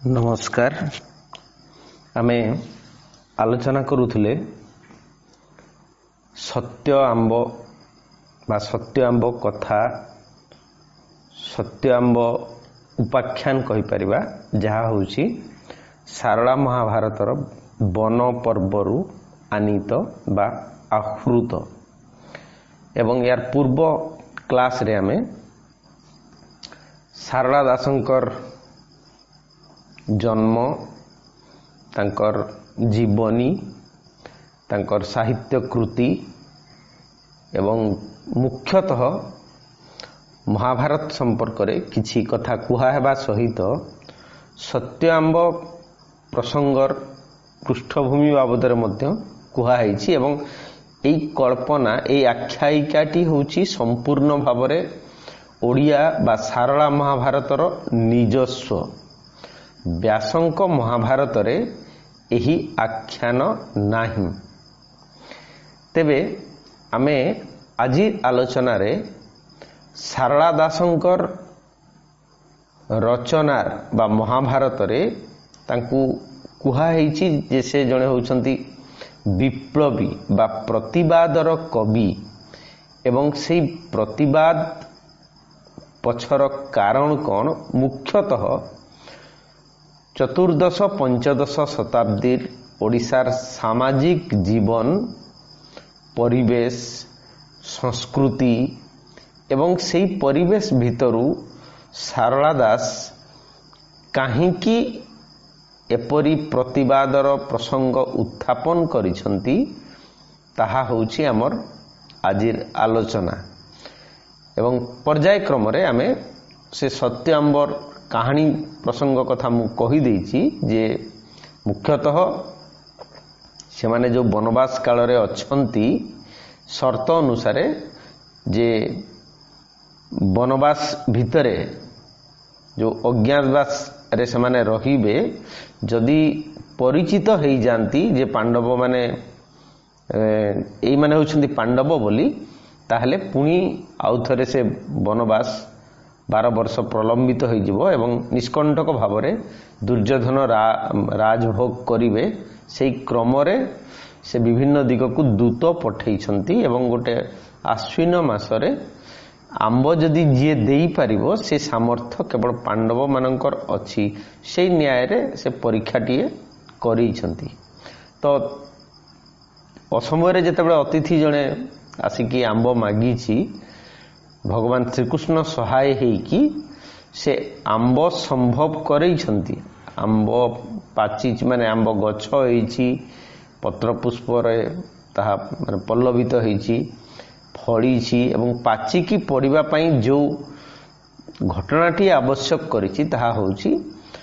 नमस्कार। आमे आलोचना करुले सत्य आंब बा सत्य आंब कथा सत्य आंब उपाख्यान कहि परिबा जहा होउची सारला महाभारतर वन पर्वरु आनीत बा आहृत एवं यार पूर्व क्लास रे आमे सारला दासंकर जन्म तांकर जीवनी तांकर साहित्य कृति एवं मुख्यतः महाभारत संपर्क रे किछि कथा कुहा हेबा सहित सत्य आंब प्रसंगर पृष्ठभूमि बाबद रे मध्य कुहा हैछि एवं एई कल्पना एई आख्यायिकाटी होछि संपूर्ण भावरे ओडिया बा सारला महाभारतर निजस्व व्यासंक महाभारत रे एही आख्यान नाही। तेबे आमे आजि आलोचना रे सारला दासंकर रचनार बा महाभारत रे तांकू कुहा हैछि जे से जणे होउछंती विप्लवी बा प्रतिवादर कवि एवं सेही प्रतिवाद पछर कारण कोन मुख्यतः चतुर्दश पंचदश शताब्दी ओडिशार सामाजिक जीवन परिवेश संस्कृति एवं सेही परिवेश भितरु सारला दास काहींकी एपरी प्रतिवादर प्रसंग उत्थापन करिसंती ताहा होउची हमर आजिर आलोचना एवं पर्यायक्रम रे आमे से सत्य आंबर कहानी प्रसंग कथा मु कहि देछि जे मुख्यतः से माने जो वनवास काल रे अछंती शर्त अनुसार जे वनवास भितरे जो अज्ञातवास रे से माने रहिबे जदि परिचित हेई जानती जे पांडव माने एई माने होछंती पांडव बोली ताहले पुनी आउथरे से वनवास 12 वर्ष प्रलंबित हो जिवो एवं निष्कंटक भावरे दुर्योधन राजभोग करिवे सेई क्रम रे से विभिन्न दिग को दूत पठेइछंती एवं गोटे आश्विन मासरे आंब जदि जे देई परिबो से सामर्थ्य केवल पांडव मानकर अछि सेई न्याय रे से परीक्षाटिए करिछंती। तो असमय रे जेतेबेले अतिथि जणे आसिकी आंब मागीछि भगवान श्रीकृष्ण सहाय हेकी से आंब संभव करैछंती। आंब पाची माने आंब गछ हेछि पत्र पुष्प रे ताहा माने पल्लवित हेछि फळीछि एवं पाची की पड़िबा पई जो घटनाटी आवश्यक करिछि ताहा होछि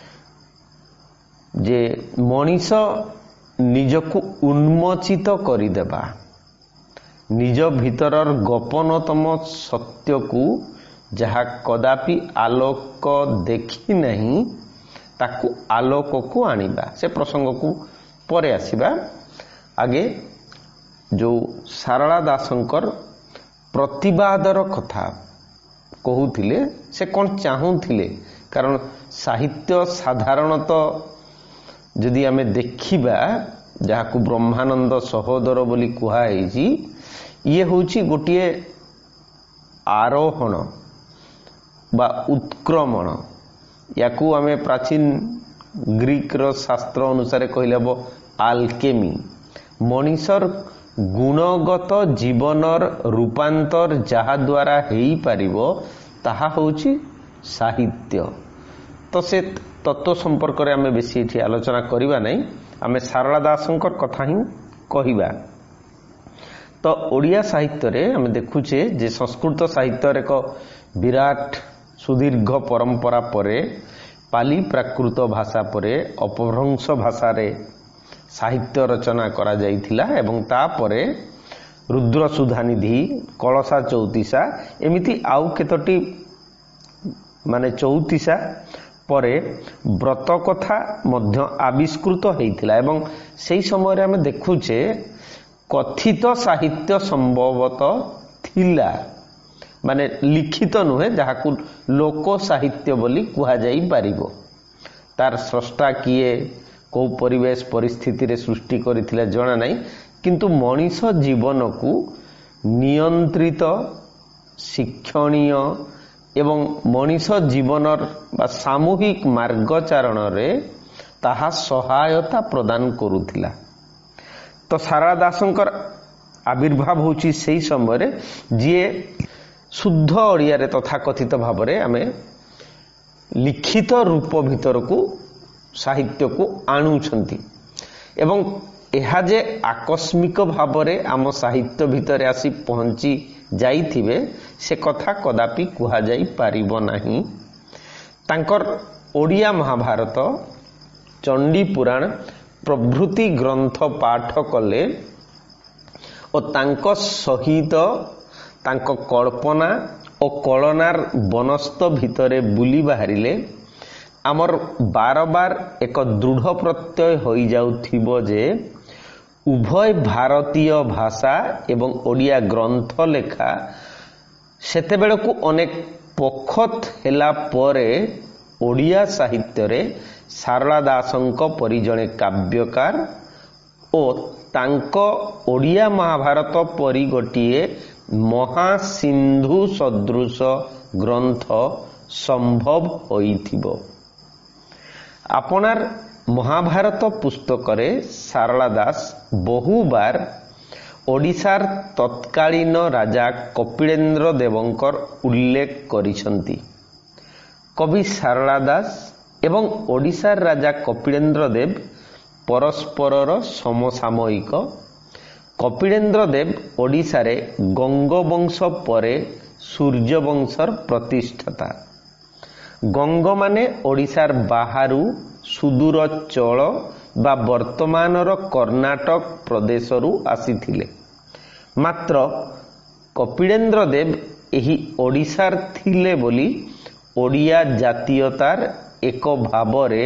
जे मनीष निजको उन्मोचित करिदेबा निज भीतरर गोपनतम सत्य को जहा कदापि आलोक देखि नहीं ताकू आलोक को आनिबा से प्रसंग को परे आसीबा। आगे जो सारला दासंकर प्रतिवादर कथा कहूथिले से कौन चाहूथिले कारण साहित्य साधारणतः जदि आमे देखिबा जहाकू ब्रह्मानंद सहोदर बोली कुहा हैछि ये होची गोटिए आरोहण बा उत्क्रमण याकू आमे प्राचीन ग्रीक रो शास्त्र अनुसार कहलेबो आल्केमी मनीषर गुणगत जीवनर रूपांतर जहा द्वारा हेई पारिबो ताहा होची साहित्य। तो से तत्व संपर्क रे आमे बेसी एठी आलोचना करिबा नै आमे सारला दासंकर कथा ही कहिबा। तो ओडिया साहित्य रे हम देखुचे जे संस्कृत साहित्य रे को विराट सुदीर्घ परंपरा परे पाली प्राकृत भाषा परे अपभ्रंश भाषा रे साहित्य रचना करा जाइथिला एवं ता परे रुद्र सुधानिधि कलसा चौतीसा एमिति आउ केतोटी माने चौतीसा परे व्रत कथा मध्य आविष्कृत हेइथिला एवं सेही समय रे हम देखुचे कथित साहित्य संभवत थिला माने लिखित नुहे जहाकू लोक साहित्य बोली कुहा जाई पारिबो। तार स्रष्टा किए को परिवेश परिस्थिति रे सृष्टि करथिले जणा नाही, किंतु मनीष जीवन को नियंत्रित शिक्षणीय एवं मनीष जीवनर बा सामूहिक मार्गचारण रे ताहा सहायता प्रदान करुथिला। तो सारला दासंकर आविर्भाव होची सेही समय रे जे शुद्ध ओडिया रे तथाकथित भाव रे आमे लिखित रूप भीतर को साहित्य को आणुछंती एवं एहा जे आकस्मिक भाव रे आम साहित्य भीतर आसी पहुंची जाइथिबे से कथा कदापि कुहा जाई पारिबो नाही। तांकर ओडिया महाभारत, चंडी पुराण प्रभृति ग्रंथ पाठ कले और तांको सहित तांको कल्पना और कलनार बनस्थ भितरे बुली बाहरिले आमर बार बार एक दृढ़ प्रत्यय होई जाउथिबो जे उभय भारतीय भाषा एवं ओडिया ग्रंथ लेखा सेते बेले को अनेक पखत हेला परे ओडिया साहित्य रे सारला दासंक परि जणे काव्यकार और तांको ओडिया महाभारत परि गोटिए महासिंधु सदृश ग्रंथ संभव होइथिबो। आपनार महाभारत पुस्तकरे सारला दास बहुबार ओडिशार तत्कालीन राजा कपिलेन्द्र देवंकर उल्लेख करिसंती। कवि सारला दास एवं ओडिशार राजा कपिलेन्द्र देव परस्परर समसामयिक। कपिलेन्द्र देव ओडिशारे गंगवंश परे सूर्यवंशर प्रतिष्ठाता। गंग माने ओडिशार बाहारू सुदूर चोल बा वर्तमानर कर्णाटक प्रदेशरू आसीथिले। मात्र कपिलेन्द्र देव एही ओडिशार थिले बोली ओडिया जातीयतार एक भावरे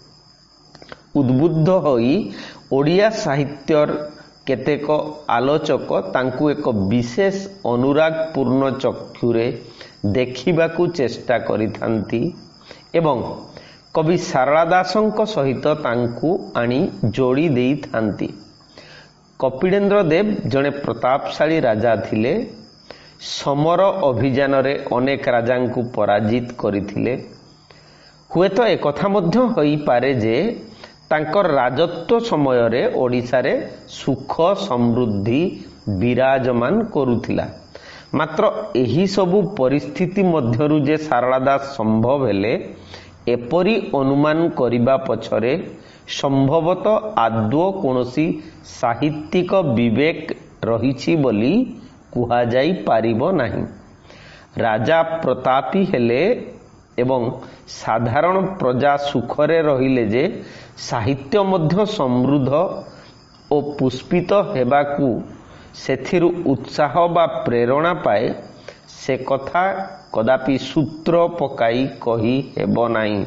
उद्बुद्ध होई ओडिया साहित्यर केतेक आलोचक तांकु एक विशेष अनुरागपूर्ण चक्षुरे देखिबाकू चेष्टा करिथांती एवं कवि सारला दासंक सहित तांकु आनी जोड़ी देई थांती। कपिलेन्द्र देव जने प्रतापशाली राजा थिले। समर अभियान रे अनेक राजांकु पराजित करिथिले। हुए तो एक कथा मध्य होई पारे जे तांकर राजत्व समय रे ओडिशा रे सुख समृद्धि विराजमान करुथिला। मात्र एही सबु परिस्थिति मध्यरु जे सारला दास संभव हेले एपरी अनुमान करिबा पछरे संभवतः आदौ कोनोसी साहित्यिक विवेक रहिछि बोली कुहा जाई पारिबो नाही। राजा प्रतापी हेले एवं साधारण प्रजा सुखरे रहिले जे साहित्य मध्य समृद्ध और पुष्पित हेबाकू सेथिरु उत्साह बा प्रेरणा पाए से कथा कदापि सूत्र पकाई कही हेबो नाही।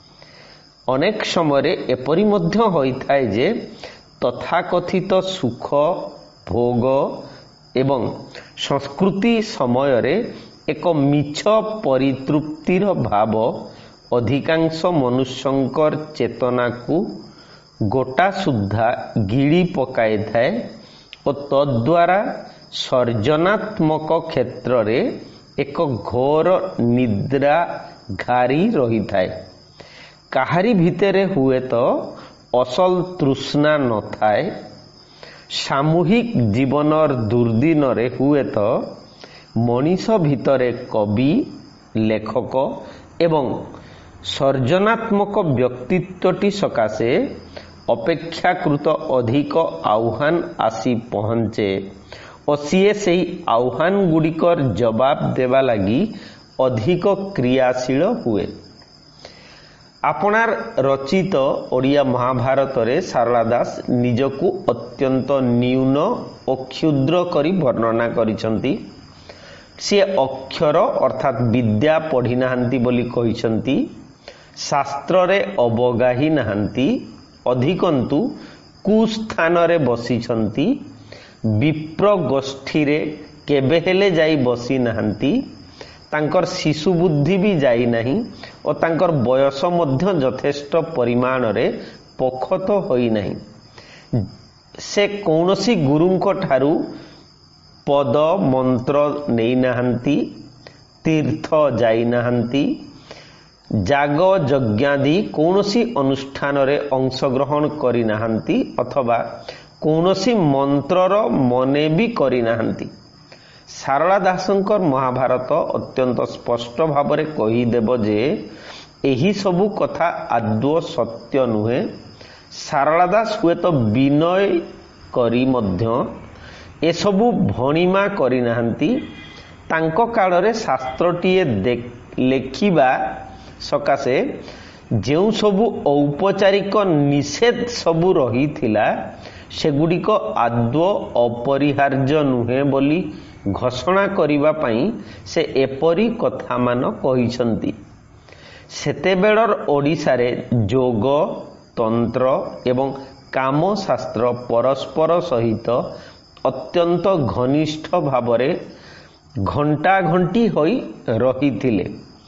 अनेक समय एपरि मध्य होइथाय जे तथाकथित सुख भोग एवं संस्कृति समय रे एक मिछ परितृप्तिर भाव अधिकांश मनुष्यंकर चेतना को गोटा सुद्धा गिड़ी पकाई थाए और तद्वारा सर्जनात्मक क्षेत्र रे एक घोर निद्रा घारी रही थाए। काहारी भितरे हुए तो असल तृष्णा न थाए। सामूहिक जीवनर दुर्दिन रे हुए तो मनीष भितरे कवि लेखक एवं सर्जनात्मक व्यक्तित्वटी सकाशे अपेक्षाकृत अधिक आह्वान आसी पहुंचे और सीए सेही आह्वान गुड़िकर जवाब देवा लगी अधिक क्रियाशील हुए। आपनार रचित ओडिया महाभारत रे सारला दास निजकू अत्यंत न्यून और क्षुद्र करी वर्णना करिसंती। सी अक्षर अर्थात विद्या पढ़ी नाहांती बोली कहिसंती। शास्त्र रे अवगाही नाहांती। अधिकंतु कुस्थान रे बसिछंती। विप्र गोष्ठी रे केबे हेले जाई बसी नाहांती। तांकर शिशु बुद्धि भी जाई नहीं और तांकर बयस मध्य यथेष्ट परिमाण रे पखत होई नहीं। से कौनसी गुरुंको ठारू पद मंत्र नहीं नहांती, तीर्थ जाई नहांती, जाग यज्ञादि कौनसी अनुष्ठान रे अंशग्रहण करी नहांती अथवा कौनसी मंत्रर मने भी करी नहांती। सारला दासंकर महाभारत अत्यंत स्पष्ट भाव में कहीदेव जे एही सबु कथा आदौ सत्य नुहे। सारला दास हुए तो विनय करी मध्य एसबु भणिमा करी नहांती। तांको काल रे शास्त्रटीए लेखिबा सकाशे जेउ सबु औपचारिक निषेध सबु रही थिला सेगुड़िक आदौ अपरिहार्य नुहे बोली घोषणा करिबा पई से एपरी कथा मान कहिसंती। सेतेबेलर ओडिसा रे जोग तंत्र एवं काम शास्त्र परस्पर सहित अत्यंत घनिष्ठ भावरे घंटा घंटी होई रहिथिले।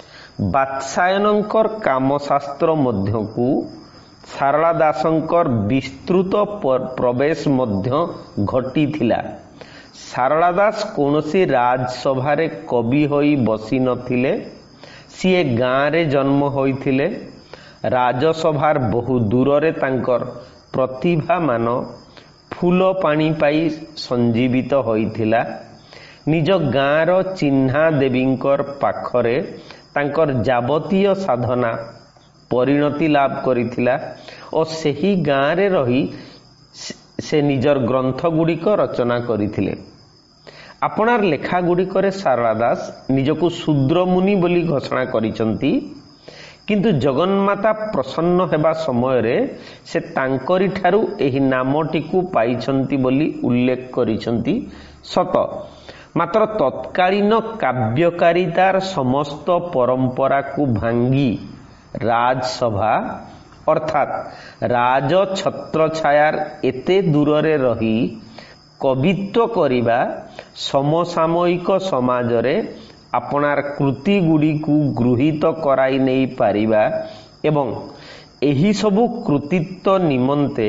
बात्सायनंकर काम शास्त्र मध्यकू सारला दासंकर विस्तृत प्रवेश मध्य घटी थिला। सारला दास कौनसी राजसभा रे कवि होई बसी नथिले। सीए गाँ रे जन्म होइथिले। राजसभार बहु दूर रे तांकर प्रतिभा मान फूल पानी पाई संजीवित होइथिला। निज गाँ रो चिन्हा देवींकर पाखरे तांकर जावतीय साधना परिणति लाभ करिथिला और सेही गाँ रे रही से निजर ग्रंथ गुड़िक रचना करिथिले। आपनार लेखा गुड़िकरे सारला दास निजको शूद्र मुनि बोली घोषणा करिसंती, किंतु जगन्माता प्रसन्न हेबा समय रे से तांकरी ठारू एही नामटिकु पाइछंती बोली उल्लेख करिसंती सत। मात्र तत्कालीन काव्यकारितार समस्त परंपरा को भांगी राजसभा अर्थात राज छत्र छायार एते दूर रे रही कवित्व करिबा समसामयिक समाज रे अपनार कृति गुड़ी को गृहीत कराई नहीं पारिबा एवं एही सबु कृतित्व निमंते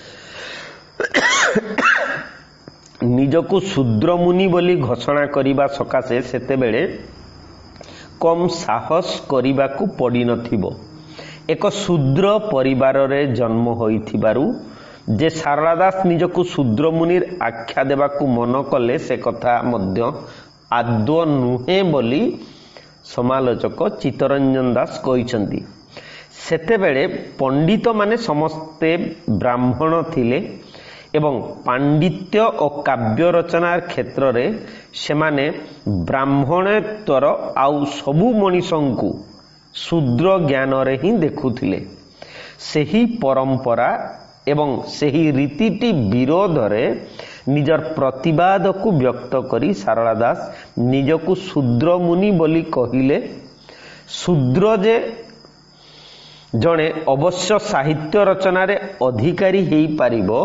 निजको शूद्र मुनि बोली घोषणा करिबा सकाशे सेतेबेले कम साहस करिबा को पड़ी नथिबो। एक शूद्र परिवार रे जन्म होइथिबारु जे सारला दास निजको शूद्र मुनिर आख्या देबा को मन कले से कथा मध्य आदौ नुहे बोली समालोचक चित्तरंजन दास कहिसंती। सेतेबेले पंडित माने समस्ते ब्राह्मण थिले एवं पांडित्य और काव्य रचनार क्षेत्र रे सेमाने ब्राह्मणत्वर आउ सबु मनीषंकु शूद्र ज्ञान रे ही देखुथिले। सेही परंपरा एवं सेही रीतिटी विरोध रे निजर प्रतिवाद को व्यक्त करी सारला दास निजको शूद्र मुनि बोली कहिले। शूद्र जे जणे अवश्य साहित्य रचनारे अधिकारी हेई पारिबो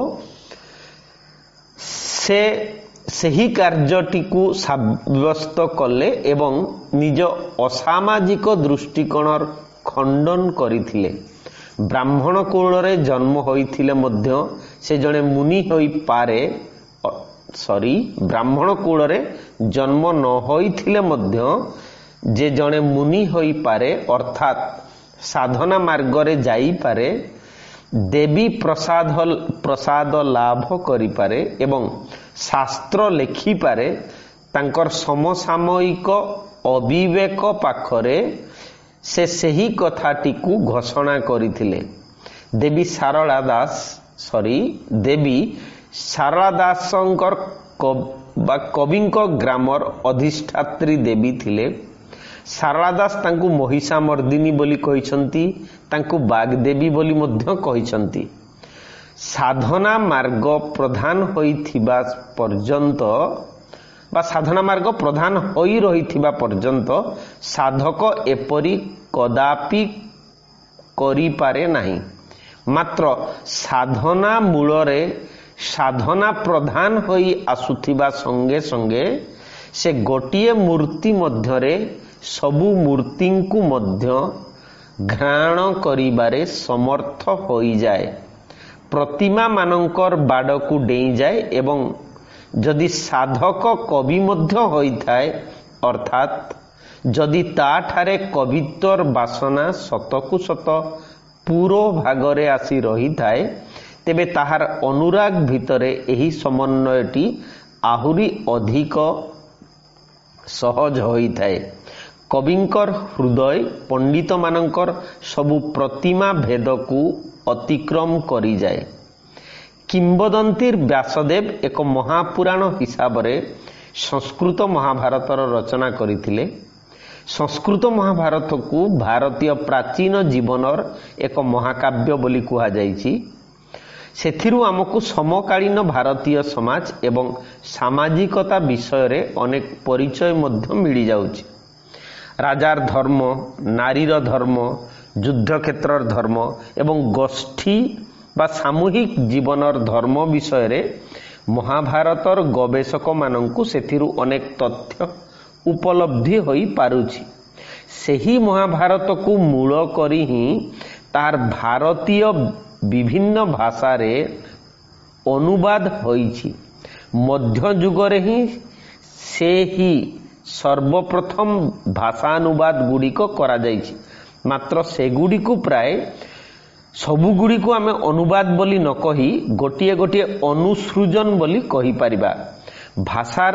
से सही कार्यटिकु साब्यस्त कले एवं निज असामाजिक दृष्टिकोणर खंडन करिथिले। ब्राह्मण कुल रे जन्म होइथिले मध्य से जणे मुनि होई पारे ब्राह्मण कुल रे जन्म न होइथिले मध्य जे जणे मुनि होई पारे अर्थात साधना मार्ग रे जाई पारे, देवी प्रसाद लाभ करि पारे एवं शास्त्र लेखि पारे। तांकर समसामयिक अविवेक पाखरे से सही कथाटिकु घोषणा करिथिले। देवी सारला दासंकर कविंक ग्रामर अधिष्ठात्री देवी थिले। सारला दास तांकु महिषा मर्दिनी बोली कहिसंती, तांकु बागदेवी बोली मध्य कहिसंती। साधना मार्ग प्रधान होइथिबा पर्यंत बा साधना मार्ग प्रधान होई रहिथिबा पर्यंत साधक एपरी कदापि करि पारे नाही। मात्र साधना मूलरे साधना प्रधान होई आसुथिबा संगे संगे से गोटिए मूर्ति मध्यरे सबु मूर्ति को मध्य घ्राण करिबारे समर्थ होई जाए, प्रतिमा मानकर बाड़ को डेई जाए एवं जदि साधक कवि मध्य होई थाए अर्थात जदि ताठारे कवित्वर बासना सतकु सत पूरो भागरे आसी रही थाए तेबे ताहार अनुराग भितरे एही समन्वयटी आहुरी अधिक सहज होई थाए। कविंकर हृदय पंडित मानकर सबु प्रतिमा भेद को अतिक्रम करी जाए। किंबदंतीर व्यासदेव एक महापुराण हिसाब रे संस्कृत महाभारतर रचना करिथिले। संस्कृत महाभारत को भारतीय प्राचीन जीवनर एक महाकाव्य बोली कुहा जाइछि। सेथिरु आमको समकालीन भारतीय समाज एवं सामाजिकता विषय रे अनेक परिचय मध्य मिली जाउछि। राजार धर्म, नारीर धर्म, युद्ध क्षेत्रर धर्म एवं गोष्ठी बा सामूहिक जीवनर धर्म विषय रे महाभारतर गवेषक मानंकु सेथिरु अनेक तथ्य उपलब्धि होई पारुछि। सेही महाभारत को मूल करी ही तार भारतीय विभिन्न भाषा रे अनुवाद होईछि। मध्य युगरे ही से ही सर्वप्रथम भाषानुवाद गुड़िक करा जाइछि। मात्र से गुड़िक प्राय सबु गुड़िक आमे अनुवाद बोली न कही गोटिए गोटिए अनुसृजन बोली कही परिबा। भाषार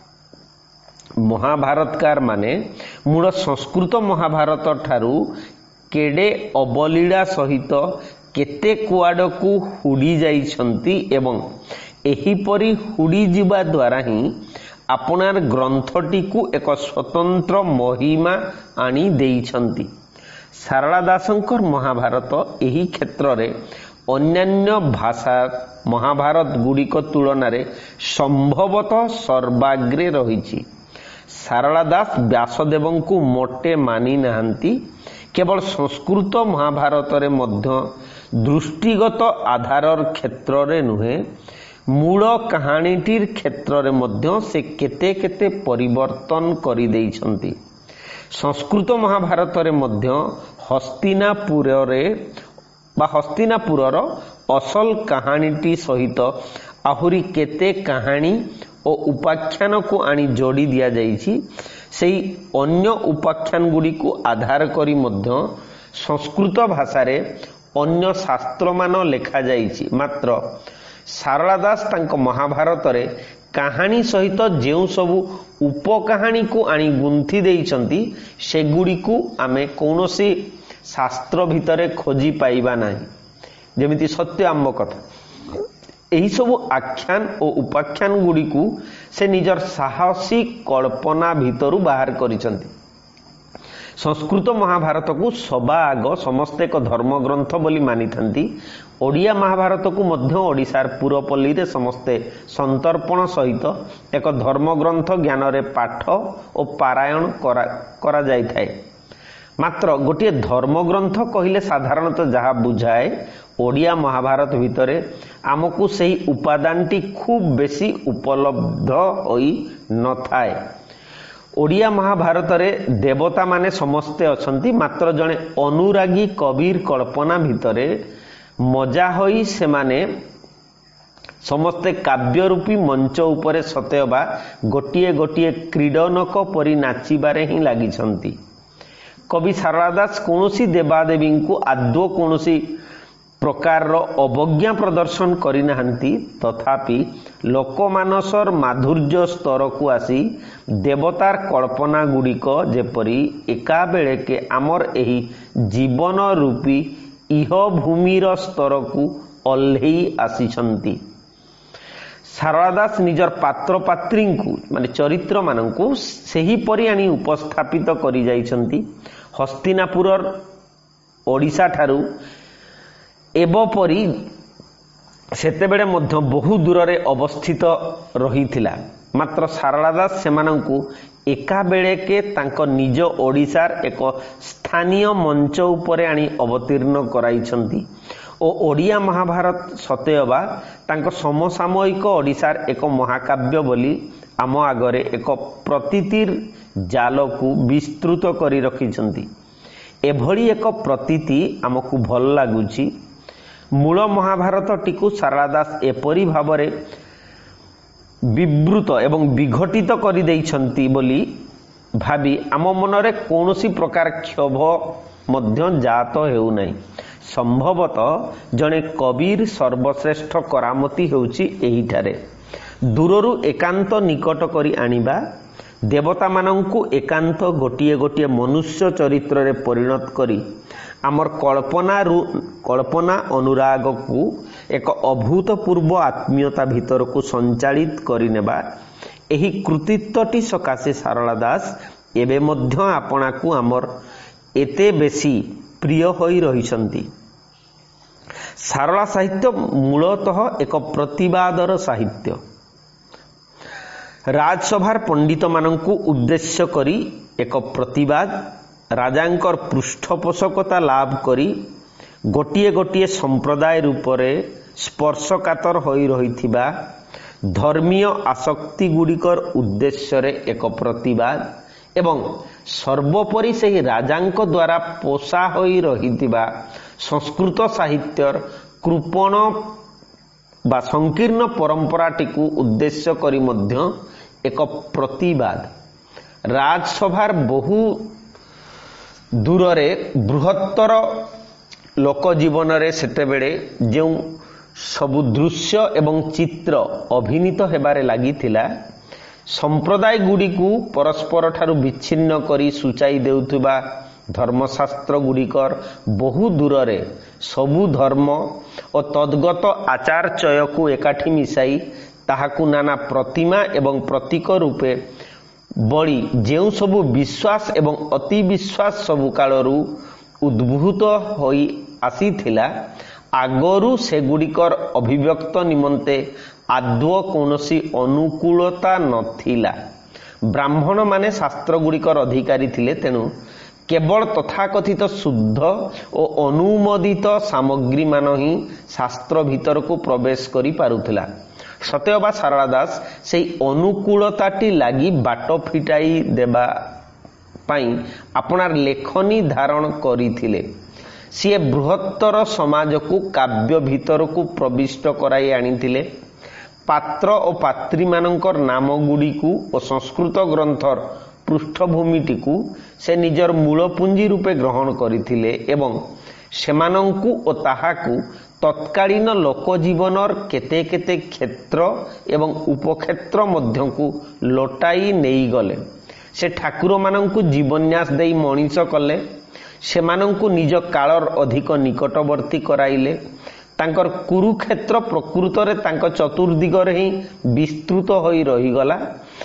महाभारतकार माने मूल संस्कृत महाभारत ठारू केडे अबलीड़ा सहित केते कुआडकू हुडी जाइछंती एवं एहीपरि हुडी जिबा द्वारा ही आपनार ग्रंथटी को एक स्वतंत्र महिमा आनी देइछंती। सारला दासंकर महाभारत एही क्षेत्र रे अन्यान्य भाषा महाभारत गुड़िक तुलन रे संभवतः सर्वाग्रे रहिछि। सारला दास व्यासदेव को मोटे मानी नाहंती। केवल संस्कृत महाभारत रे मध्य दृष्टिगत आधारर क्षेत्र रे नुहे मूल कहानीटीर क्षेत्र रे मध्य से केते केते परिवर्तन करि देइछंती। संस्कृत महाभारत रे मध्य हस्तिनापुरर असल कहानीटी सहित आहुरी केते कहानी और उपाख्यान को आनी जोड़ी दिया जाइछि। सेही अन्य उपाख्यान गुडी को आधार करी मध्य संस्कृत भाषा रे अन्य शास्त्र मान लेखा जाइछि। मात्र सारला दास तांको महाभारत रे कहानी सहित जेउ सबु उपकहानी को आनी गुंथि देइछंती सेगुडी को आमे कौनसी शास्त्र भितरे खोजी पाइबा नाही। जेमिति सत्य आम्ब कथा एही सबु आख्यान और उपाख्यान गुडी को से निजर साहसी कल्पना भितरु बाहर करिसंती। संस्कृत महाभारत को सभा आग समस्ते एक धर्म ग्रंथ बोली मानी थांती। ओडिया महाभारत को मध्य ओडिशार पुरपल्ली रे समस्ते संतर्पण सहित एक धर्म ग्रंथ ज्ञान रे पाठ और पारायण करा जाय थाए। मात्र गोटे धर्म ग्रंथ कहिले साधारणतः जहा बुझाए ओडिया महाभारत भितरे आमको सही उपादानटी खूब बेसी उपलब्ध होई न थाए। ओडिया महाभारत रे देवता माने समस्ते अछंती। मात्र जने अनुरागी कबीर कल्पना भितरे मजा होई से माने समस्ते काव्य रूपी मंच उपरे सतेबा गोटिए गोटिए क्रीडनक परि नाचिबारे ही लागिछंती। कवि सारला दास कोनोसी देवादेवी को आदौ कोनोसी प्रकार अवज्ञा प्रदर्शन करिनाहांती। तथापि लोकमानसर माधुर्य स्तर को आसी देवतार कल्पना गुड़िक जेपरी एका बेले के आमर एही जीवन रूपी इह भूमिर स्तर को ओल्हेई आसीछंती। सारला दास निजर पात्र पात्री को माने चरित्र मानंकु सेही परि आनी उपस्थापित करि जाइछंती। हस्तिनापुरर ओडिशा ठारू एबपरी सेतेबेले मध्य बहु दूर रे अवस्थित रहिथिला। मात्र सारला दास सेमानंकु एका बेले के तांको निज ओडिशार एक स्थानीय मंच उपरे आनी अवतीर्ण कराइछंती ओ ओडिया महाभारत सतेयबा तांको समसामयिक ओडिशार एक महाकाव्य बोली आम आगरे एक प्रतीतिर जाल को विस्तृत करी रखिछंती। एभली एक प्रतीति आमको भल लागुची। मूल महाभारत टीकू सारला दास एपरी भावरे विवृत एवं विघटित करि दैछंती बोली भाबी आम मनरे कौनसी प्रकार क्षोभ मध्य जात हेउ नाही। संभवतः जने कबीर सर्वश्रेष्ठ करामती हेउची एहिठारे दूररू एकांत निकट करी आनिबा, देवता मानंकु एकांत गोटिए गोटिए मनुष्य चरित्र रे परिणत करी आमर कल्पना अनुराग को एक अभूतपूर्व आत्मीयता भीतर को संचालित करि नेबा एही कृतित्वटी सकाशे सारला दास एबे मध्य आपना को आमर एते बेसी प्रिय होई रहिसंती। सारला साहित्य मूलतः एक प्रतिवादर साहित्य। राजसभार पंडित मानंकु उद्देश्य करी एक प्रतिवाद, राजांकर पृष्ठपोषकता लाभ करी गोटिए गोटिए संप्रदाय रूपरे स्पर्शकातर होई रहिथिबा धर्मीय आसक्ति गुड़िकर उद्देश्य रे एक प्रतिवाद एवं सर्वोपरि से राजांक द्वारा पोषा होई रहिथिबा संस्कृत साहित्यर कृपण बा संकीर्ण परंपराटी को उद्देश्य करी मध्य एक प्रतिवाद। राजसभार बहु दूर बृहत्तर लोक जीवन रे सेते बेले जो सबु दृश्य एवं चित्र अभिनीत हेबारे लागिथिला, संप्रदाय गुडी को परस्पर ठारू विच्छिन्न करी सुचाई देउथुबा धर्मशास्त्र गुड़िकर बहु दूर रे सबु धर्म और तद्गत आचारचय को एकाठी मिसाई ताहाकु नाना प्रतिमा एवं प्रतीक रूपे बड़ी जेउ सबु विश्वास एवं अति विश्वास सबु कालरू उद्भूत होई आसीथिला, आगरू सेगुड़िकर अभिव्यक्त निमंते आदौ कौनसी अनुकूलता नथिला। ब्राह्मण माने शास्त्र गुड़िकर अधिकारी थिले, तेणु केवल तथाकथित शुद्ध और अनुमोदित सामग्री मान ही शास्त्र भीतर को प्रवेश करि पारुथिला। सत्यबा सारला दास से अनुकूलताटी लगी बाट फिटाई देबा पाई अपनार लेखनी धारण करिथिले। सी बृहत्तर समाज को काव्य भीतर को प्रविष्ट कराई आनिथिले। पात्र और पात्री मानकर नाम गुड़ी को और संस्कृत ग्रंथर पृष्ठभूमिटी को से निजर मूल पुंजी रूपे ग्रहण करथिले एवं सेमानंकु ओ ताहाकु तत्कालीन लोक जीवनर केते केते क्षेत्र एवं उपक्षेत्र मध्य को लोटाई नहीं गले। से ठाकुर मानंकु जीवन्यास देई मनीष कले, सेमानंकु निज कालर अधिक निकटवर्ती कराइले। तांकर कुरुक्षेत्र प्रकृत रे तांक चतुर्दिगरे ही विस्तृत होई रहीगला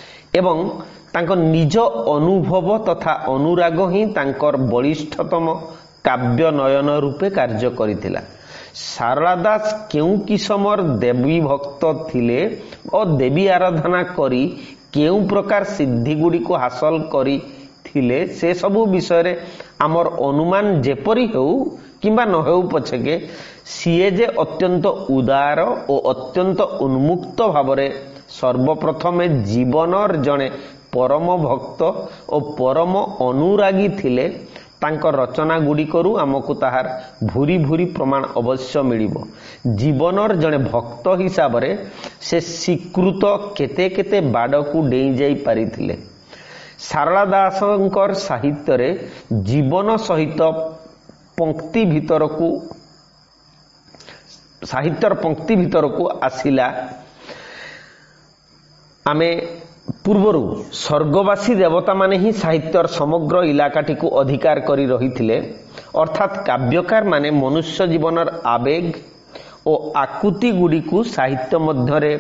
एवं तांक निज अनुभव तथा अनुराग ही तांकर बलिष्ठतम काव्य नयन रूपे कार्य करिथिला। सारला दास केउ किसमर देवी भक्त थिले और देवी आराधना करी केउ प्रकार सिद्धि गुड़ी को हासिल करी थिले से सबु विषय रे आमर अनुमान जेपरी हेउ किंबा न हेउ पछके सीए जे अत्यंत उदार और अत्यंत उन्मुक्त भावरे सर्वप्रथमे जीवनर जने परम भक्त और परम अनुरागी थिले। तांकर रचना गुड़िकरू आमको ताहार भूरी भूरी प्रमाण अवश्य मिलिबो। जीवनर जने भक्त हिसाब रे से स्वीकृत केते केते बाड़ को डेई जाई पारिथिले। सारला दासंकर साहित्य रे जीवन सहित पंक्ति भीतर को साहित्यर पंक्ति भीतर को आसिला। आमे पूर्वरु स्वर्गवासी देवता माने ही साहित्यर समग्र इलाकाटी को अधिकार करी रहिथिले, अर्थात काव्यकार माने मनुष्य जीवनर आवेग और आकुति गुड़ी को साहित्य मध्यरे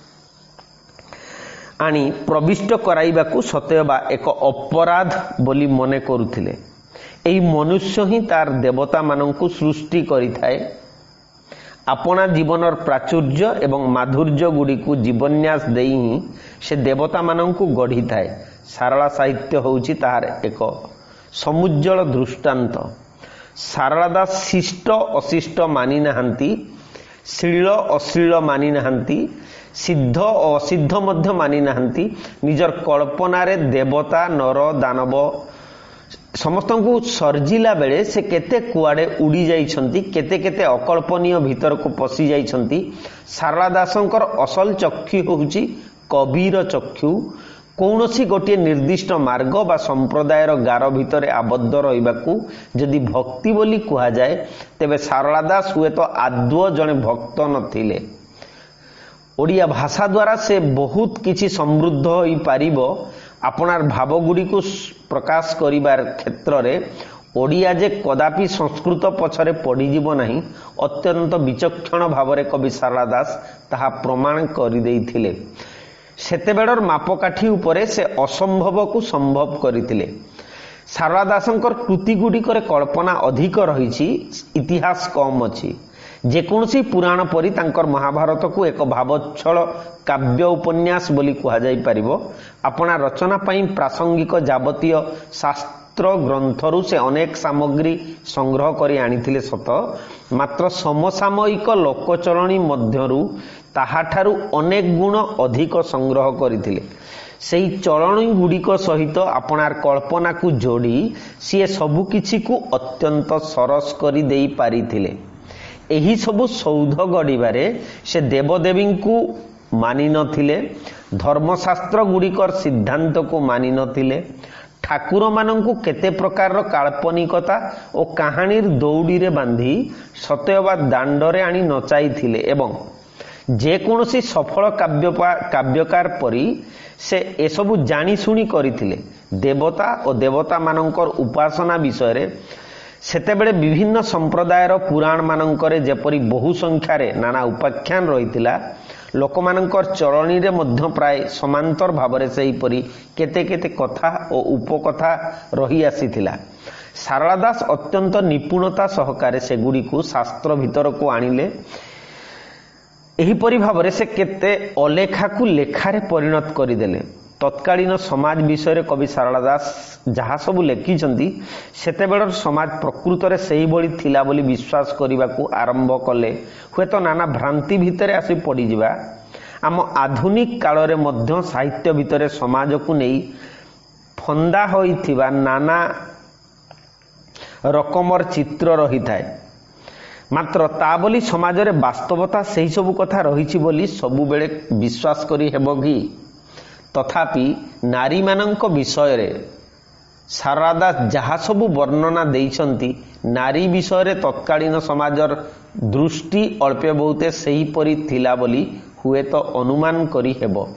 आनी प्रविष्ट कराइबा को सत्यबा एक अपराध बोली मने करुथिले। एही मनुष्य ही तार देवता मानंकु सृष्टि करिथाए, अपना जीवनर प्राचुर्य एवं माधुर्य गुड़ी को जीवन्यास देई ही से देवता मानंकु गढ़ी थाए। सारला साहित्य होउची ताहार एक समुज्जल दृष्टांत। सारला दास शिष्ट अशिष्ट मानि नाहांती, श्लील अश्लील मानि नाहांती, सिद्ध और असिद्ध मध्य मानि नाहंती निजर कल्पनारे देवता नर दानव समस्त को सर्जिला बेले से केते कुआडे उड़ी जाइछंती केते केते अकल्पनीय भीतर को पसी जाइछंती। सारला दासंकर असल चक्षु होउची कबीर चक्षु। कौनसी गोटे निर्दिष्ट मार्ग बा संप्रदायर गार भितर आबद्ध रहिबाकू जदि भक्ति बोली कुहा जाए तेबे सारला दास हुए तो आदौ जने भक्त नथिले। ओडिया भाषा द्वारा से बहुत किछि समृद्ध होई पारिबो। आपनार भावगुड़ी को प्रकाश करिबार क्षेत्र रे ओडिया जे कदापि संस्कृत पछरे पड़ीजीव नाही अत्यंत विचक्षण भावरे कवि सारला दास ताहा प्रमाण करि देइथिले। सेतेबेडर मापकाठी उपरे से असंभव को संभव करिथिले। सारला दासंकर कृति गुड़िकर कल्पना अधिक रही इतिहास कम अच्छी। जेकोसी पुराण परी तांकर महाभारत को एक भावच्छल काव्य उपन्यास बोली कहा जाई परिबो। अपना रचना पई प्रासंगिक जावतीय शास्त्र ग्रंथरु से अनेक सामग्री संग्रह करी आनिथिले सत मात्र समसामयिक लोकचलनी मध्यरु ताहाठारु अनेक गुण अधिक संग्रह करिथिले। सेई चलनी गुड़िक सहित अपनार कल्पना को जोड़ी सी सबु किछि को अत्यंत सरस करी देई पारिथिले। एही सबु सौध गढ़िबारे से देवदेवी को मानि नथिले, धर्मशास्त्र गुड़िकर सिद्धांत को मानि नथिले, ठाकुर मानंकु केते प्रकार काल्पनिकता और कहानीर दौड़ी रे बांधी सत्यबा दांडरे आनी नचाई थिले एवं जेकोसी सफल काव्यकार परी से एसबु जानी सुनी करिथिले। देवता और देवता मानंकर उपासना विषय रे सेतेबेले विभिन्न संप्रदायर पुराण मानंकरे जेपरी बहु संख्यार नाना उपाख्यान रहिथिला लोकमानंकर चलनी रे मध्य प्राय समांतर भावरे सेहीपरी केते केते कथा और उपकथा रही आसीथिला। सारला दास अत्यंत निपुणता सहकारे सेगुड़ी को शास्त्र भीतर को आनिले। एहीपरी भावरे से केते अलेखा को लेखारे परिणत करिदेले। तत्कालीन समाज विषय कवि सारला दास जहाँ सबू लेखिछंती सेतेबेलर समाज प्रकृत रे सेही भली थिला बोली विश्वास करिबाकू आरंभ कले हुए तो नाना भ्रांति भितरे आसी पड़ी जिबा। आम आधुनिक काल रे मध्य साहित्य भितरे समाज को नहीं फंदा होइथिबा नाना रकमर चित्र रही थाए। मात्र ता बोली समाज रे वास्तवता सेही सबु कथा रहिछि बोली सबु बेले विश्वास करी हेबो कि? तथापि नारी मानंक विषय रे सारला दास जहाँ सबु वर्णना देइछंती नारी विषय रे तत्कालीन समाजर दृष्टि अल्पे बहुते सही परी थिला बोली हुए तो अनुमान करी हेबो।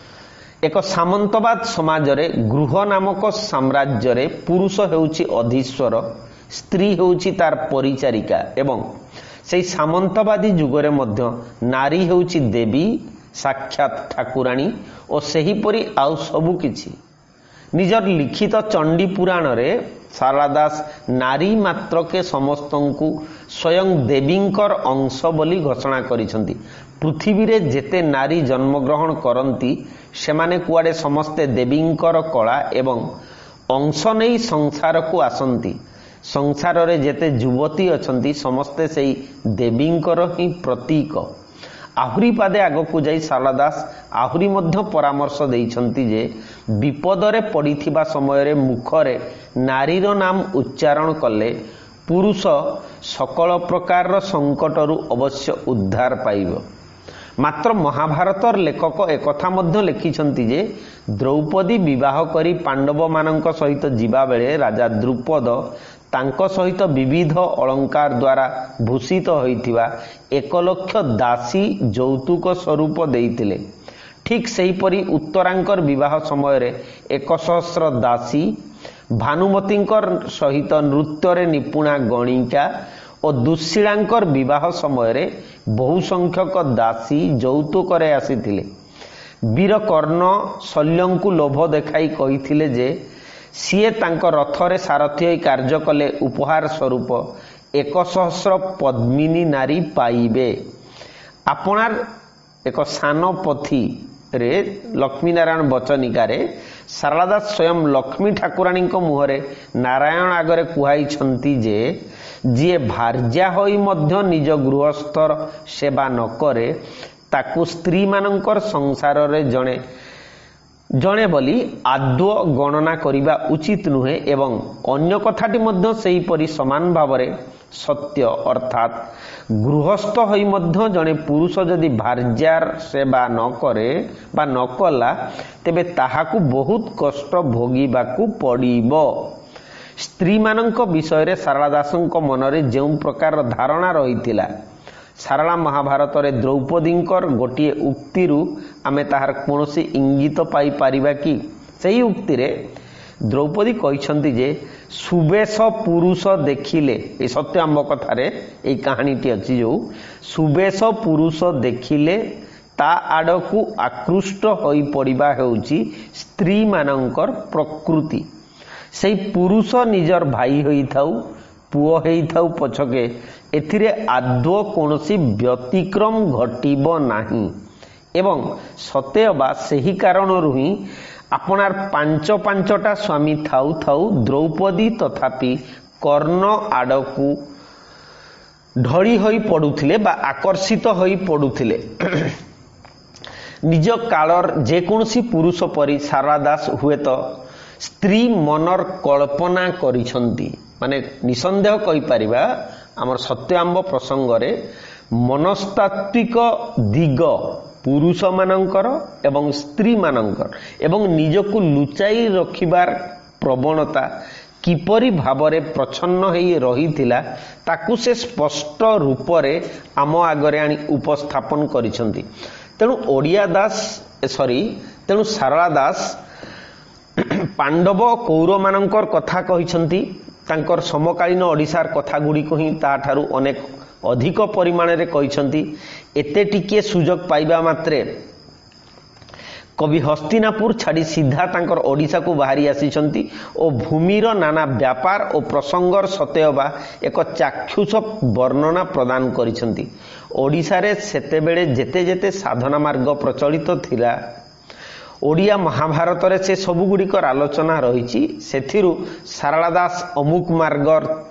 एक सामंतवाद समाज रे गृह नामक साम्राज्य रे पुरुष हेउची अधीश्वर, स्त्री हेउची तार परिचारिका एवं सेई सामंतवादी जुगरे मध्य नारी हेउची देवी साक्षात ठाकुराणी और सेहीपरी आउ सबु किछि। निजर लिखित चंडी पुराण रे सारला दास नारी मात्र के समस्तंकु स्वयं देवींकर अंश बोली घोषणा करिसंती। पृथ्वी रे जेते नारी जन्मग्रहण करंती सेमाने कुआडे समस्ते देवींकर कला एवं अंश नहीं संसार को आसंती। संसार रे जेते युवती अछंती समस्ते सेई देवींकर ही प्रतीक। आहुरी पादे आग को जाई सारला दास आहुरी मध्य परामर्श देइछंती जे विपदरे पड़िथिबा समय रे मुखरे नारीर नाम उच्चारण कले पुरुष सकल प्रकार संकटरू अवश्य उद्धार पाइब। मात्र महाभारतर लेखक एकथा मध्य लिखिछंती जे द्रौपदी विवाह करी पांडव मानंक सहित जीवा बेले राजा द्रुपद तांको सहित विविध अलंकार द्वारा भूषित होइथिबा 1 लाख दासी यौतुक स्वरूप देइतिले। ठीक सेहीपरी उत्तरांकर विवाह समय रे 100 दासी भानुमतींकर सहित नृत्य रे निपुणा गणिका और दुश्शीलांकर विवाह समय रे बहु संख्यक दासी यौतुक रे आसीथिले। वीर कर्ण शल्यंकु लोभ देखाई कहिथिले जे सीए तांको रथरे सारथी होई कार्य कले उपहार स्वरूप 100 पद्मिनी नारी पाइबे। आपनार एक सान पथी रे लक्ष्मी नारायण बचनिकारे सारला दास स्वयं लक्ष्मी ठाकुराणी मुहरे नारायण आगरे कुहाइछंती जे जीए भार्या होई मध्य निज गृहस्थर सेवा न करे ताकू स्त्री मानकर संसार रे जणे जणे बोली आदौ गणना करिबा उचित नुहे एवं अन्य कथाटी मध्य सेही परि समान भावरे सत्य अर्थात गृहस्थ होई मध्य जणे पुरुष जदि भार्यार सेवा न करे बा न कला तेबे ताहाकू बहुत कष्ट भोगिबाकू पड़िबो। स्त्री मानक विषय रे सारला दासଙ୍କ मनरे जेउ प्रकार धारणा रहिथिला सारला महाभारत रे द्रौपदींकर गोटिए उक्तिरु आमे ताहार कोनोसी इंगित पाई पारिबा कि सेही उक्ति रे द्रौपदी कहिसंती जे सुबेश पुरुष देखिले ए सत्य आंब कथारे ए कहानीटी अछि जो सुबेश पुरुष देखिले ता आडकू आकृष्ट होई पड़िबा हेउची स्त्री मानकर प्रकृति। सेही पुरुष निजर भाई होई थाउ पुओ होई थाउ पछके एथिरे आदौ कोनोसी व्यतिक्रम घटिबो नाही एवं सतेअबा सेही कारणरु ही आपनार पांच पांचटा स्वामी थाउ थाउ द्रौपदी तथापि कर्ण आडकू ढड़ी होई पडुथिले बा आकर्षित होई पडुथिले। निज कालर जेकोसी पुरुष परि सारला दास हुए तो स्त्री मनर कल्पना करिसंती माने निसंदेह कहि परिबा आमर सत्य आंब प्रसंग रे मनस्तात्विक दिग पुरुष मानकर एवं स्त्री मानकर एवं निजकू लुचाई रखिबार प्रवणता किपरि भावरे प्रच्छन्न होई रहिथिला ताकू से स्पष्ट रूप रे आम आगरे आनी उपस्थापन करिसंती। तेणु ओडिया दास तेणु सारला दास पांडव कौरव मानकर कथा कहिसंती तांकर समकालीन ओडिसार कथा गुडी को ही ताठारु अनेक अधिक परिमाण रे कहिसंती। एते टिके सुजोग पाइबा मात्रे कवि हस्तिनापुर छाड़ी सीधा तांकर ओडिसा को बाहरी आसीचंती ओ भूमिर नाना व्यापार और प्रसंगर सतेअबा एक चाक्षुष वर्णना प्रदान करिसंती। ओडिसा रे सेतेबेले जेते जेते साधना मार्ग प्रचलित थिला ओडिया महाभारत रे से सबु गुड़िकर आलोचना रही सेथिरु सारला दास अमुक मार्ग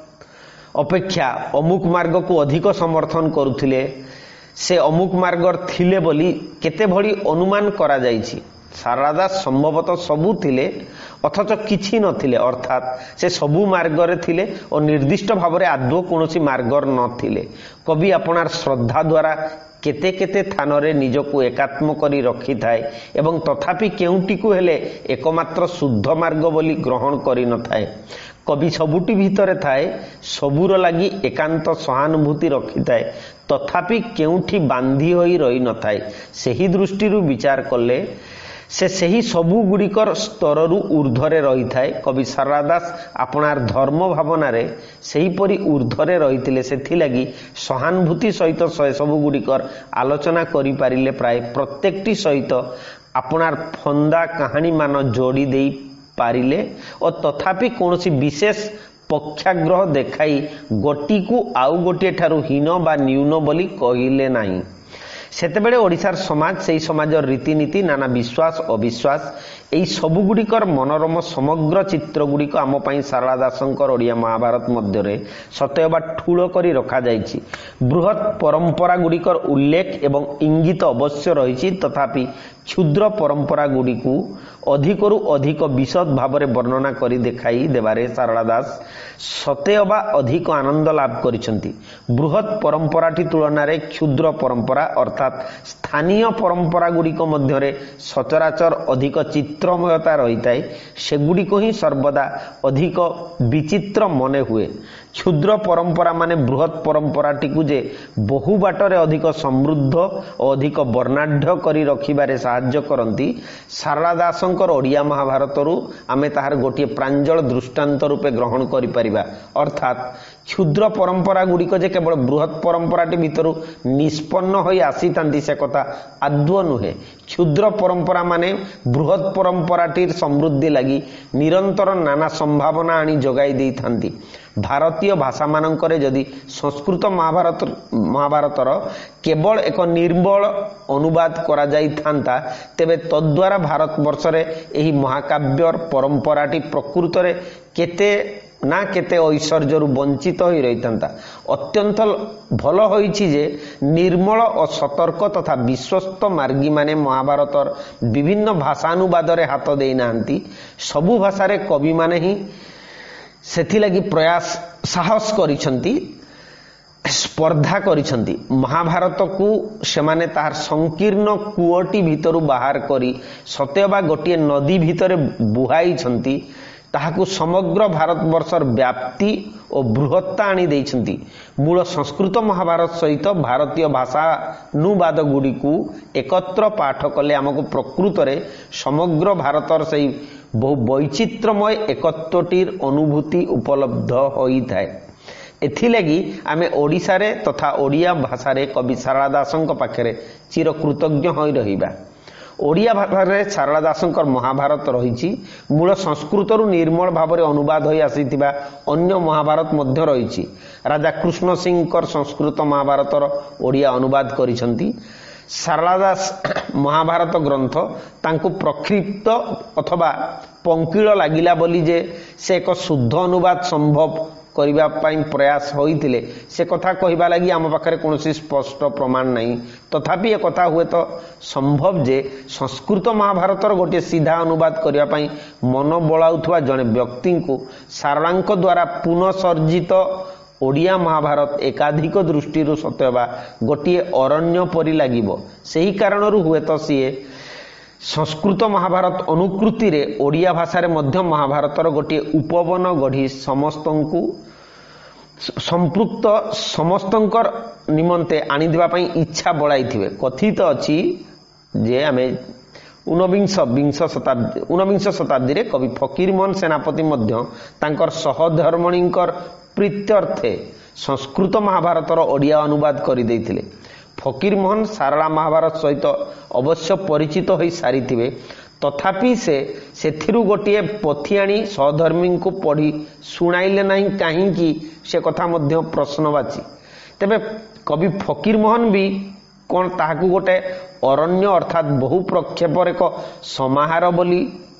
अपेक्षा अमुक मार्ग को अधिक समर्थन करुथिले से अमुक मार्ग थिले बोली केते भली अनुमान करा जायछि। सारला दास संभवतः सबु थिले अथच किछि नथिले अर्थात से सबु मार्ग रे थिले और निर्दिष्ट भाव रे आदौ कोनोसी मार्ग नथिले। कवि अपनार श्रद्धा द्वारा केते केते थानरे निजको एकात्म करी रखी थाए एवं तथापि केउटी को हेले एकमात्र शुद्ध मार्ग बोली ग्रहण करी न थाए। कवि सबुटी भितरे थाए सबुर लागी एकांत सहानुभूति रखी थाए तथापि केउठी बांधी होई रही न थाए। सेही दृष्टिरु विचार कले से सही सबु गुड़िकर स्तररु ऊर्ध्वरे रही थाए। कवि सारला दास अपनार धर्म भावना रे सही परी ऊर्ध्वरे रहिथिले सेथिलागी सहानुभूति सहित सबु गुड़िकर आलोचना करि पारिले प्राय प्रत्येकटी सहित अपनार फंदा कहानी मान जोड़ी देई पारिले और तथापि कोनोसी विशेष पक्षाग्रह देखाई गोटी को आउ गोटे ठारू हीन बा न्यून बोली कहिले नाही। सेतेबेले ओडिसार समाज सेही समाजर रीतिनीति नाना विश्वास अविश्वास एई सबु गुड़िकर मनोरम समग्र चित्र गुड़िक आम पई सारला दासंकर ओडिया महाभारत मध्यरे सतेअबा ठूल करी रखा जायछि। बृहत परंपरा गुड़िकर उल्लेख एवं इंगित अवश्य रहिछि तथापि क्षुद्र परंपरा गुड़िकु अधिकरु अधिक विशद भावरे वर्णना करी देखाई देबारे सारला दास सतेअबा अधिक आनंद लाभ करिसंती। बृहत परंपराटी तुलना रे क्षुद्र परंपरा अर्थात स्थानीय परंपरा गुड़िक मध्यरे सचराचर अधिक चित्रमयता रही थाए सेगुड़िक ही सर्वदा अधिक विचित्र मने हुए। क्षुद्र परंपरा माने बृहत परंपराटी को जे बहु बाटरे अधिक समृद्ध और अधिक वर्णाढ्य करी रखिबारे साहाय्य करंती। सारला दासंकर ओडिया महाभारतरु आमे ताहार गोटे प्रांजल दृष्टांत रूपे ग्रहण करि परिबा अर्थात क्षुद्र परंपरा गुड़िक जे केवल बृहत परंपराटी भितरु निष्पन्न होई आसीतांती से कथा आदौ नुहे। क्षुद्र परंपरा माने बृहत परंपराटीर समृद्धि लगी निरंतर नाना संभावना आनी जोगाई देई थांती। भारतीय भाषा मानकरे जदि संस्कृत महाभारतर केवल एक निर्बल अनुवाद करा जाई थांता तेबे तद्वारा भारत वर्षरे एही महाकाव्यर परंपराटी प्रकृतरे केते ना केते ऐश्वर्यरू वंचित हो रही था। अत्यंत भल होइछि जे निर्मल और सतर्क तथा विश्वस्त मार्गी माने महाभारतर विभिन्न भाषानुवाद रे हाथ देई नांती। सबु भाषा रे कवि माने ही सेथि लगी प्रयास साहस करिसंती, स्पर्धा करिसंती। महाभारत को सेमाने तार संकीर्ण कुओटी भितरु बाहर करी सत्यबा गोटे नदी भितरे बुहाई छंती, ताहाकु समग्र भारतवर्षर व्याप्ति और बृहत्ता आनी देइछंती। मूल संस्कृत महाभारत सहित भारतीय भाषानुवाद गुडी को एकत्र पाठ कले आमको प्रकृत रे समग्र भारतर सही बहु वैचित्रमय एकत्वटीर अनुभूति उपलब्ध होई थाए। एथिलागी आमे ओडिसा रे तथा ओडिया भाषा रे कवि सारला दासंक पाखरे चिर कृतज्ञ होई रहिबा। ओडिया भाषा रे सारला दासंकर महाभारत रहिछि। मूल संस्कृतरू निर्मल भाव रे अनुवाद होई आसीथिबा अन्य महाभारत मध्य रहिछि। राजा कृष्ण सिंहकर संस्कृत महाभारतर ओडिया अनुवाद करिसंती। सारला दास महाभारत ग्रंथ तांकु प्रक्षिप्त अथवा पंकिल लागिला बोली जे से एक शुद्ध अनुवाद संभव करिबा पाई प्रयास होइतिले से कथा कहिबा लागि आम पाखरे कोनोसी स्पष्ट प्रमाण नहीं। तथापि ए कथा हुए तो संभव जे संस्कृत महाभारतर गोटे सीधा अनुवाद करिबा पाई मन बळाउथवा जने व्यक्ति को सारलांक द्वारा पुनःसर्जित ओडिया महाभारत एकाधिक दृष्टि सत्यबा गोटे अरण्य परि लागिबो। सेही कारणरू हुए तो सीए संस्कृत महाभारत अनुकृति रे ओडिया भाषा रे मध्य महाभारतर गोटे उपवन गढ़ी समस्तंकु संपृक्त समस्तंकर निमंते आनी दिबा पई इच्छा बळाइथिबे। कथित अछि जे आमे ऊनविंश शताब्दी रे कवि फकीरमोहन सेनापति मध्य तांकर सहधर्मणींकर प्रीत्यर्थे संस्कृत महाभारतर ओडिया अनुवाद करि दैथिले। फकीरमोहन सारला महाभारत सहित अवश्य परिचित हो सारी, तथापि सेथिरु गोटे पोथी आनी सहधर्मी को पढ़ी शुणाइले नहीं कहीं से कथा मध्य प्रश्नवाची। तेबे कवि फकीरमोहन भी कौन ताहाकु गोटे अरण्य अर्थात बहु प्रक्षेपर एक समाहार बोली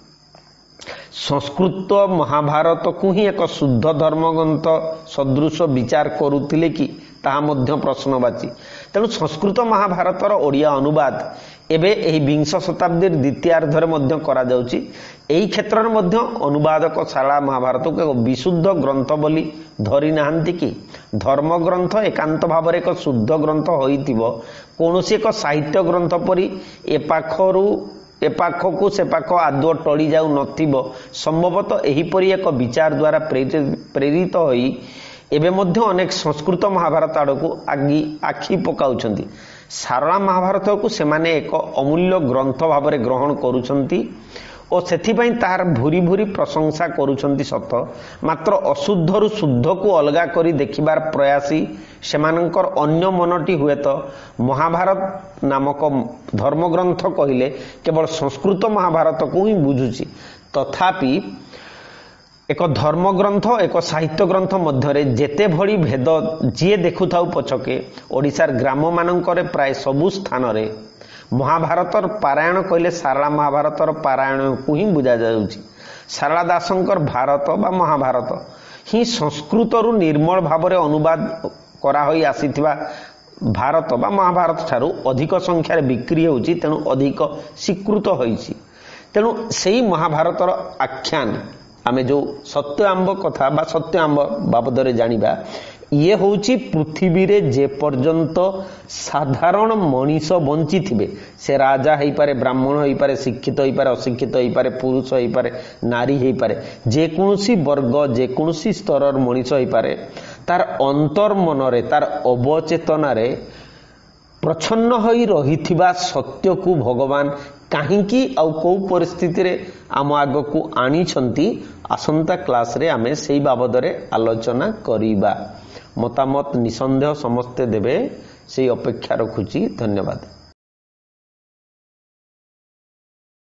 संस्कृत महाभारत को ही एक शुद्ध धर्मग्रंथ सदृश विचार करुथिले कि ताहा मध्य प्रश्नवाची। तेणु संस्कृत महाभारतर ओडिया अनुवाद एबे एही विंश शताब्दी द्वितीयार्धरे मध्य करा जाउची। एही क्षेत्र में मध्य अनुवादक सारला महाभारत को एक विशुद्ध ग्रंथ बोली धरी नाहंती कि धर्म ग्रंथ एकांत भाव एक शुद्ध ग्रंथ होइतिबो कोनोसी एक साहित्य ग्रंथ परी एपाख को से पाख आदो टली जाऊ नथिबो। संभवतः एहीपरि एक विचार द्वारा प्रेरित होई एबे मध्य अनेक संस्कृत महाभारत आड़को आखि पकाउछंती। सारला महाभारत को सेमाने एक अमूल्य ग्रंथ भाव में ग्रहण करुछंती और सेथिपई तार भूरी भूरी प्रशंसा करुछंती सत, मात्र अशुद्धरु शुद्ध को अलगा करी देखिबार प्रयासी सेमानंकर अन्य मनटी हुए तो महाभारत नामक धर्मग्रंथ कहिले केवल संस्कृत महाभारत को ही बुझुची। तथापि एक धर्मग्रंथ एक साहित्य ग्रंथ मध्यरे जेते भली भेद जी देखु थाउ पछके ओडिशार ग्राम मानकरे प्राय सबु स्थान रे महाभारतर पारायण कहले सारला महाभारतर पारायण को ही बुझा जाउची। सारला दासंकर भारत बा महाभारत ही संस्कृतरु निर्मल भाव रे अनुवाद करा होई आसीथिबा भारत बा महाभारत ठारू अधिक संख्या रे बिक्री होउची, तेणु अधिक स्वीकृत होईची। तेणु सेही महाभारतर आख्यान आमे जो सत्य आंब कथा बा सत्य आंब बाबदरे जानिबा ये होउची पृथ्वी रे जे पर्यंत साधारण मनीष बंची थिबे से राजा हेई पारे, ब्राह्मण हेई पारे, शिक्षित हेई पारे, अशिक्षित हेई पारे, पुरुष हेई पारे, नारी हेई पारे, जे कोनोसी वर्ग जे कोनोसी स्तरर मनीष हेई पारे, तार अंतर मनरे तार अवचेतना रे प्रच्छन्न होई रहिथिबा सत्य को भगवान काहींकी आउ को परिस्थिति रे आम आग को आनी छंती। आसंता क्लास रे आमे सेही बाबदरे आलोचना करिबा। मतामत निसंदेह समस्ते देबे सेही अपेक्षा रखुची। धन्यवाद।